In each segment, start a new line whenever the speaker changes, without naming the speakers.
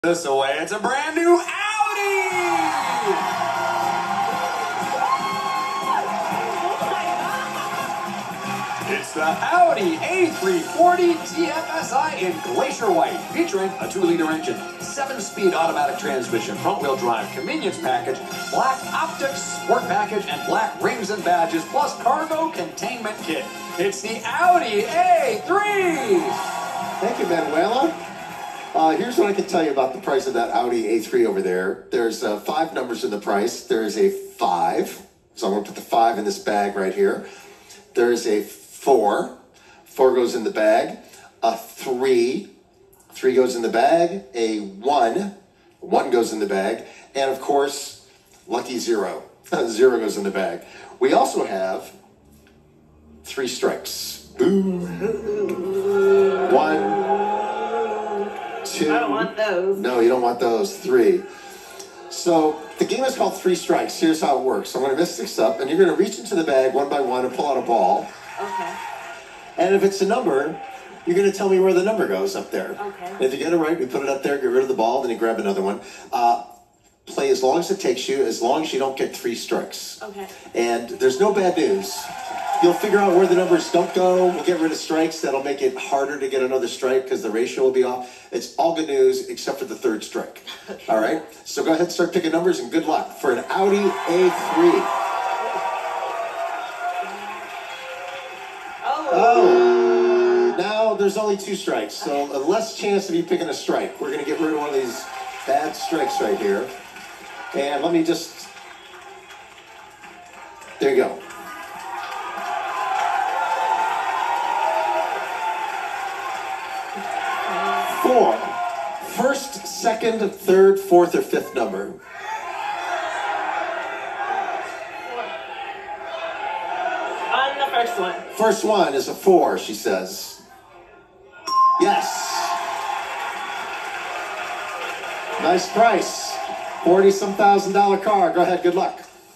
This away, it's a brand new Audi! It's the Audi A340 TFSI in Glacier White, featuring a 2-liter engine, 7-speed automatic transmission, front-wheel drive, convenience package, black optics, sport package, and black rings and badges, plus cargo containment kit. It's the Audi A3!
Thank you, Manuela. Here's what I can tell you about the price of that Audi A3 over there. There's 5 numbers in the price. There's a 5, so I'm going to put the 5 in this bag right here. There's a 4, 4 goes in the bag. A 3, 3 goes in the bag. A 1, 1 goes in the bag. And of course, lucky 0, 0 goes in the bag. We also have 3 strikes. Boom. 1, 2.
I don't want those.
No, you don't want those. 3. So the game is called 3 strikes. Here's how it works. I'm going to mix this up, and you're going to reach into the bag one by one and pull out a ball.
Okay.
And if it's a number, you're going to tell me where the number goes up there.
Okay.
And if you get it right, we put it up there, get rid of the ball, then you grab another one. Play as long as it takes you, as long as you don't get 3 strikes.
Okay.
And there's no bad news. You'll figure out where the numbers don't go. We'll get rid of strikes. That'll make it harder to get another strike because the ratio will be off. It's all good news except for the 3rd strike.
Okay.
All right? So go ahead and start picking numbers, and good luck for an Audi A3. Oh. Now there's only 2 strikes, so a less chance of you picking a strike. We're going to get rid of one of these bad strikes right here. And let me just... There you go. 4. 1st, 2nd, 3rd, 4th, or 5th number.
On the first one.
First one is a 4, she says. Yes. Nice price. $40-some thousand car. Go ahead, good luck.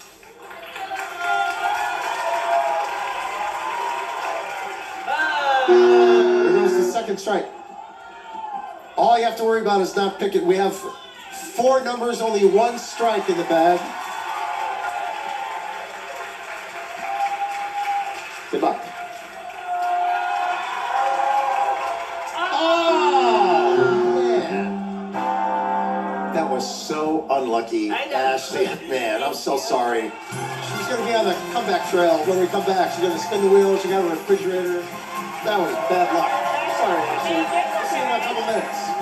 Here goes the 2nd strike. All you have to worry about is not picking. We have 4 numbers, only 1 strike in the bag. Good luck. Oh, man. That was so unlucky, Ashley. Man, I'm so sorry. She's going to be on the comeback trail when we come back. She's going to spin the wheel. She got a refrigerator. That was bad luck. Sorry, Ashley. See you in a couple minutes.